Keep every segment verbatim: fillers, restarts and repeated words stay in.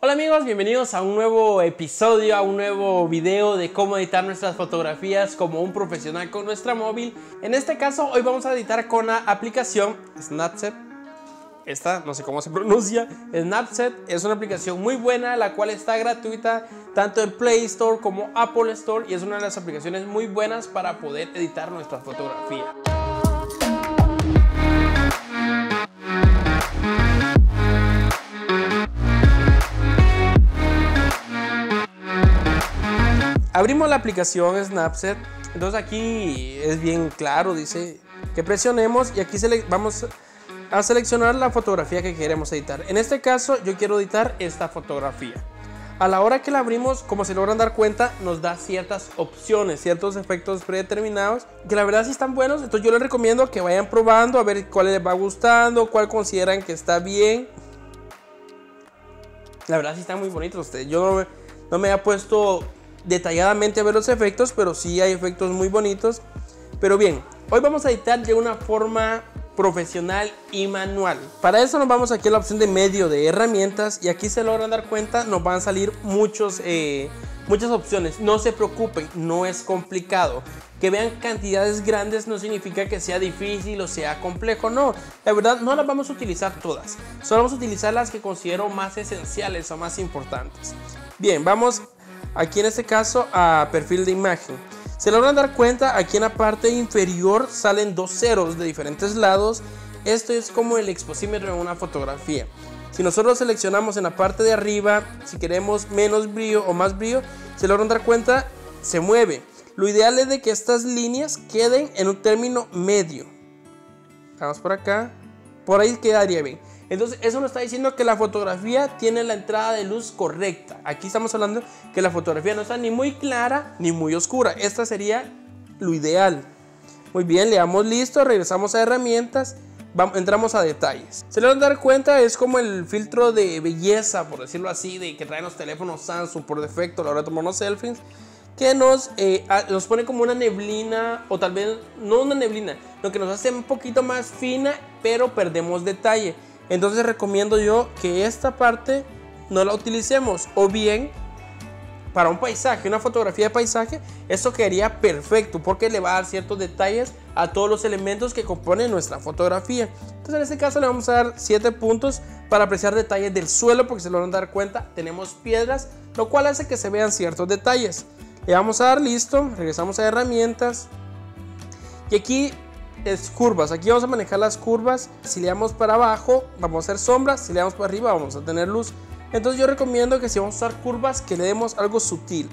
Hola amigos, bienvenidos a un nuevo episodio, a un nuevo video de cómo editar nuestras fotografías como un profesional con nuestra móvil. En este caso, hoy vamos a editar con la aplicación Snapseed. Esta, no sé cómo se pronuncia, Snapseed. Es una aplicación muy buena, la cual está gratuita tanto en Play Store como Apple Store. Y es una de las aplicaciones muy buenas para poder editar nuestra fotografía. Abrimos la aplicación Snapseed, entonces aquí es bien claro, dice que presionemos y aquí vamos a seleccionar la fotografía que queremos editar. En este caso yo quiero editar esta fotografía. A la hora que la abrimos, como se logran dar cuenta, nos da ciertas opciones, ciertos efectos predeterminados que la verdad sí están buenos. Entonces yo les recomiendo que vayan probando a ver cuál les va gustando, cuál consideran que está bien. La verdad sí están muy bonitos. Yo no me, no me he puesto detalladamente a ver los efectos, pero sí hay efectos muy bonitos. Pero bien, hoy vamos a editar de una forma profesional y manual. Para eso nos vamos aquí a la opción de medio de herramientas y aquí se logran dar cuenta, nos van a salir muchos, eh, muchas opciones. No se preocupen, no es complicado. Que vean cantidades grandes no significa que sea difícil o sea complejo, no. La verdad no las vamos a utilizar todas, solo vamos a utilizar las que considero más esenciales o más importantes. Bien, vamos aquí en este caso a perfil de imagen. Se logran dar cuenta, aquí en la parte inferior salen dos ceros de diferentes lados. Esto es como el exposímetro en una fotografía. Si nosotros seleccionamos en la parte de arriba, si queremos menos brillo o más brillo, se logran dar cuenta, se mueve. Lo ideal es de que estas líneas queden en un término medio. Vamos por acá, por ahí quedaría bien. Entonces eso nos está diciendo que la fotografía tiene la entrada de luz correcta. Aquí estamos hablando que la fotografía no está ni muy clara ni muy oscura. Esta sería lo ideal. Muy bien, le damos listo, regresamos a herramientas, vamos, entramos a detalles. Se le van a dar cuenta, es como el filtro de belleza, por decirlo así, de que traen los teléfonos Samsung por defecto a la hora de tomarnos selfies, que nos, eh, nos pone como una neblina, o tal vez no una neblina, lo que nos hace un poquito más fina, pero perdemos detalle. Entonces recomiendo yo que esta parte no la utilicemos, o bien para un paisaje, una fotografía de paisaje, esto quedaría perfecto porque le va a dar ciertos detalles a todos los elementos que componen nuestra fotografía. Entonces en este caso le vamos a dar siete puntos para apreciar detalles del suelo, porque se lo van a dar cuenta, tenemos piedras, lo cual hace que se vean ciertos detalles. Le vamos a dar listo, regresamos a herramientas y aquí es curvas. Aquí vamos a manejar las curvas. Si le damos para abajo vamos a hacer sombras, si le damos para arriba vamos a tener luz. Entonces yo recomiendo que si vamos a usar curvas, que le demos algo sutil,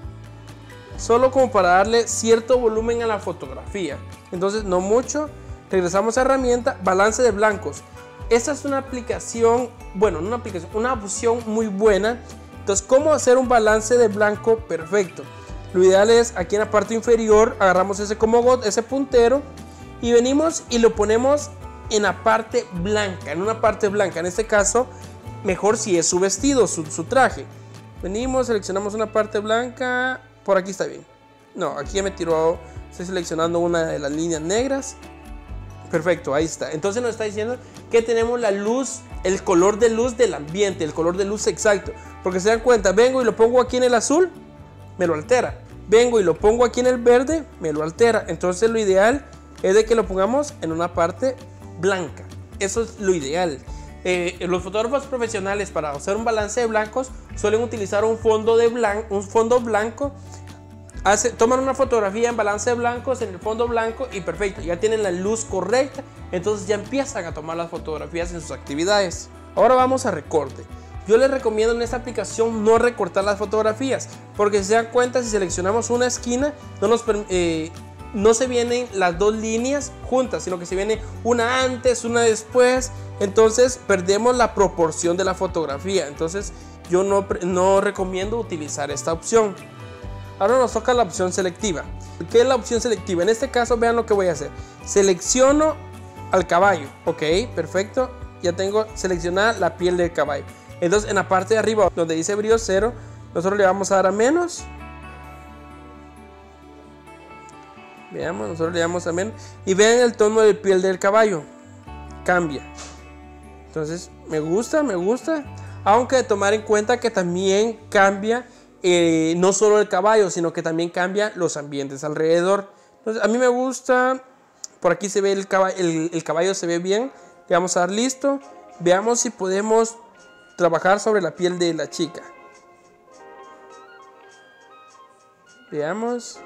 solo como para darle cierto volumen a la fotografía. Entonces no mucho. Regresamos a herramienta, balance de blancos. Esta es una aplicación, bueno, no una aplicación, una opción muy buena. Entonces, ¿cómo hacer un balance de blanco perfecto? Lo ideal es aquí en la parte inferior, agarramos ese como ese puntero y venimos y lo ponemos en la parte blanca, en una parte blanca. En este caso, mejor si es su vestido, su, su traje. Venimos, seleccionamos una parte blanca. Por aquí está bien. No, aquí ya me tiró. Estoy seleccionando una de las líneas negras. Perfecto, ahí está. Entonces nos está diciendo que tenemos la luz, el color de luz del ambiente, el color de luz exacto. Porque se dan cuenta, vengo y lo pongo aquí en el azul, me lo altera. Vengo y lo pongo aquí en el verde, me lo altera. Entonces lo ideal es de que lo pongamos en una parte blanca. Eso es lo ideal. Eh, los fotógrafos profesionales, para hacer un balance de blancos, suelen utilizar un fondo, de blan un fondo blanco. Hace, toman una fotografía en balance de blancos, en el fondo blanco, y perfecto, ya tienen la luz correcta. Entonces ya empiezan a tomar las fotografías en sus actividades. Ahora vamos a recorte. Yo les recomiendo en esta aplicación no recortar las fotografías, porque si se dan cuenta, si seleccionamos una esquina, no nos eh, no se vienen las dos líneas juntas, sino que se viene una antes, una después. Entonces perdemos la proporción de la fotografía. Entonces yo no, no recomiendo utilizar esta opción. Ahora nos toca la opción selectiva. ¿Qué es la opción selectiva? En este caso vean lo que voy a hacer. Selecciono al caballo. Ok, perfecto. Ya tengo seleccionada la piel del caballo. Entonces en la parte de arriba donde dice brillo cero, nosotros le vamos a dar a menos. Veamos, nosotros le damos a menos. Y vean el tono de piel del caballo. Cambia. Entonces me gusta, me gusta. aunque de tomar en cuenta que también cambia eh, no solo el caballo, sino que también cambia los ambientes alrededor. Entonces a mí me gusta, por aquí se ve el caballo, el, el caballo se ve bien. Le vamos a dar listo. Veamos si podemos trabajar sobre la piel de la chica. Veamos.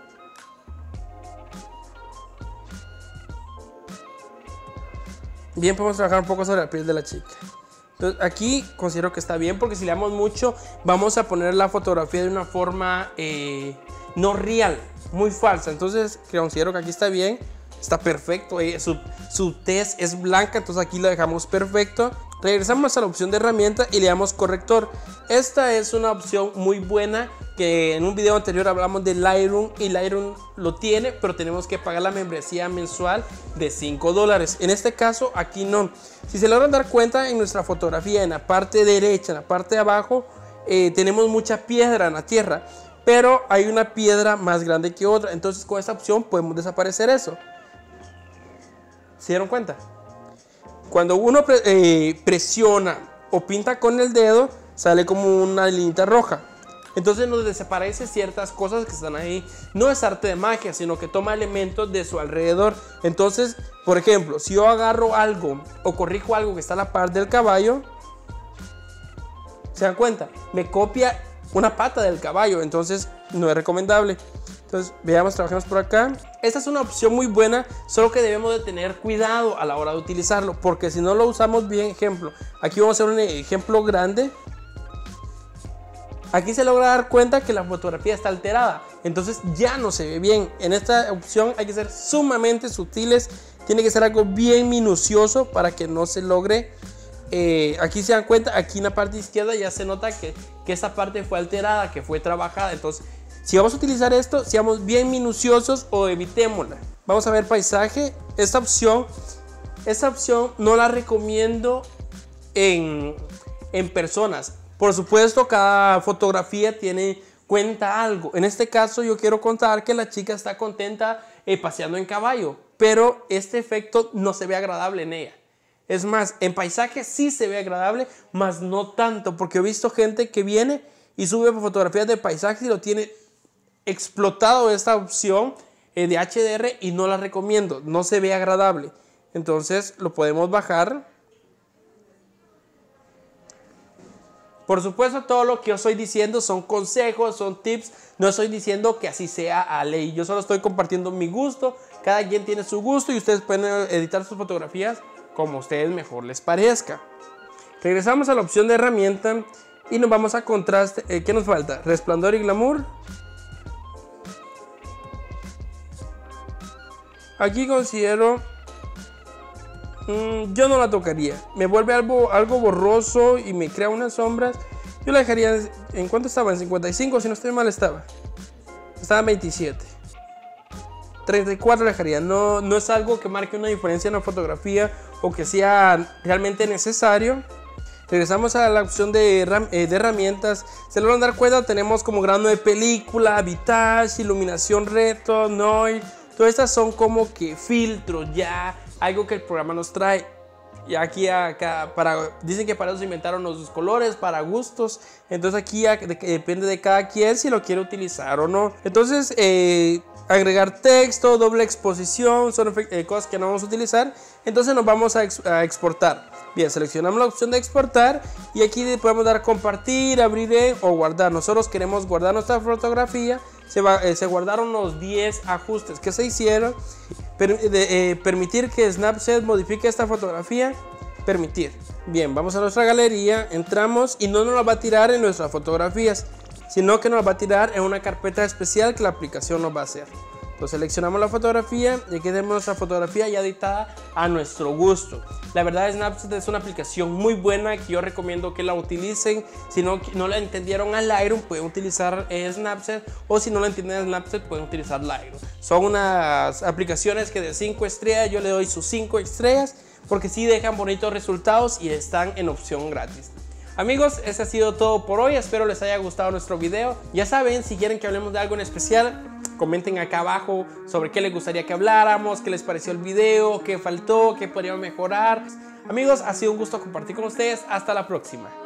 Bien, podemos trabajar un poco sobre la piel de la chica. Entonces aquí considero que está bien, porque si le damos mucho vamos a poner la fotografía de una forma eh, no real, muy falsa. Entonces considero que aquí está bien, está perfecto. eh, su, su tez es blanca, entonces aquí lo dejamos perfecto. Regresamos a la opción de herramienta y le damos corrector. Esta es una opción muy buena, que en un video anterior hablamos de Lightroom y Lightroom lo tiene, pero tenemos que pagar la membresía mensual de cinco dólares. En este caso aquí no. Si se logran dar cuenta, en nuestra fotografía en la parte derecha, en la parte de abajo, eh, tenemos mucha piedra en la tierra, pero hay una piedra más grande que otra. Entonces con esta opción podemos desaparecer eso. ¿Se dieron cuenta? Cuando uno pre eh, presiona o pinta con el dedo, sale como una linita roja. Entonces nos desaparece ciertas cosas que están ahí. No es arte de magia, sino que toma elementos de su alrededor. Entonces, por ejemplo, si yo agarro algo o corrijo algo que está a la par del caballo, ¿se dan cuenta? Me copia una pata del caballo, entonces no es recomendable. Entonces, veamos, trabajemos por acá. Esta es una opción muy buena, solo que debemos de tener cuidado a la hora de utilizarlo, porque si no lo usamos bien, ejemplo, aquí vamos a hacer un ejemplo grande. Aquí se logra dar cuenta que la fotografía está alterada, entonces ya no se ve bien. En esta opción hay que ser sumamente sutiles, tiene que ser algo bien minucioso para que no se logre. Eh, aquí se dan cuenta, aquí en la parte izquierda ya se nota que, que esa parte fue alterada, que fue trabajada. Entonces, si vamos a utilizar esto, seamos bien minuciosos o evitémosla. Vamos a ver paisaje. Esta opción, esta opción no la recomiendo en, en personas. Por supuesto, cada fotografía tiene cuenta algo. En este caso yo quiero contar que la chica está contenta eh, paseando en caballo, pero este efecto no se ve agradable en ella. Es más, en paisaje sí se ve agradable, mas no tanto, porque he visto gente que viene y sube fotografías de paisaje y lo tiene explotado esta opción eh, de H D R, y no la recomiendo, no se ve agradable. Entonces lo podemos bajar. Por supuesto, todo lo que yo estoy diciendo son consejos, son tips. No estoy diciendo que así sea a ley. Yo solo estoy compartiendo mi gusto. Cada quien tiene su gusto y ustedes pueden editar sus fotografías como a ustedes mejor les parezca. Regresamos a la opción de herramienta y nos vamos a contraste. Eh, ¿Qué nos falta? Resplandor y glamour. Aquí considero... Mm, yo no la tocaría, me vuelve algo, algo borroso y me crea unas sombras. Yo la dejaría, ¿en cuánto estaba? En cincuenta y cinco, si no estoy mal estaba. Estaba en veintisiete. treinta y cuatro la dejaría. No, no es algo que marque una diferencia en la fotografía o que sea realmente necesario. Regresamos a la opción de, eh, de herramientas. Se logran dar cuenta, tenemos como grano de película, vintage, iluminación reto, noise. Todas estas son como que filtros ya, algo que el programa nos trae. Y aquí acá, para, dicen que para eso se inventaron los colores, para gustos. Entonces aquí ya, de, depende de cada quien si lo quiere utilizar o no. Entonces eh, agregar texto, doble exposición, son eh, cosas que no vamos a utilizar. Entonces nos vamos a, ex, a exportar. Bien, seleccionamos la opción de exportar y aquí podemos dar compartir, abrir en, o guardar. Nosotros queremos guardar nuestra fotografía. Se, va, eh, se guardaron los diez ajustes que se hicieron. Per, de, eh, permitir que Snapchat modifique esta fotografía. Permitir. Bien, vamos a nuestra galería, entramos y no nos la va a tirar en nuestras fotografías, sino que nos la va a tirar en una carpeta especial que la aplicación nos va a hacer. Entonces seleccionamos la fotografía y aquí tenemos nuestra fotografía ya editada a nuestro gusto. La verdad, Snapchat es una aplicación muy buena que yo recomiendo que la utilicen. Si no, no la entendieron a Lightroom, pueden utilizar eh, Snapchat, o si no la entienden a Snapchat, pueden utilizar Lightroom. Son unas aplicaciones que de cinco estrellas yo le doy sus cinco estrellas porque sí dejan bonitos resultados y están en opción gratis. Amigos, ese ha sido todo por hoy. Espero les haya gustado nuestro video. Ya saben, si quieren que hablemos de algo en especial, comenten acá abajo sobre qué les gustaría que habláramos, qué les pareció el video, qué faltó, qué podríamos mejorar. Amigos, ha sido un gusto compartir con ustedes. Hasta la próxima.